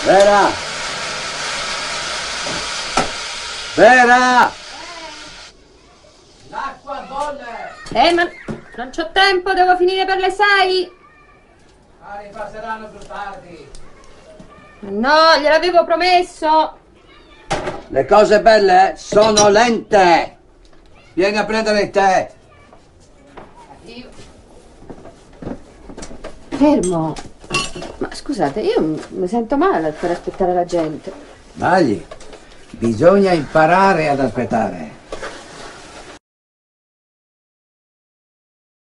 Vera! Vera! L'acqua bolle! Ma non c'ho tempo, devo finire per le 6. Ma ripasseranno più tardi. No, gliel'avevo promesso. Le cose belle sono lente. Vieni a prendere il tè. Fermo. Ma scusate, io mi sento male per aspettare la gente. Magli, bisogna imparare ad aspettare.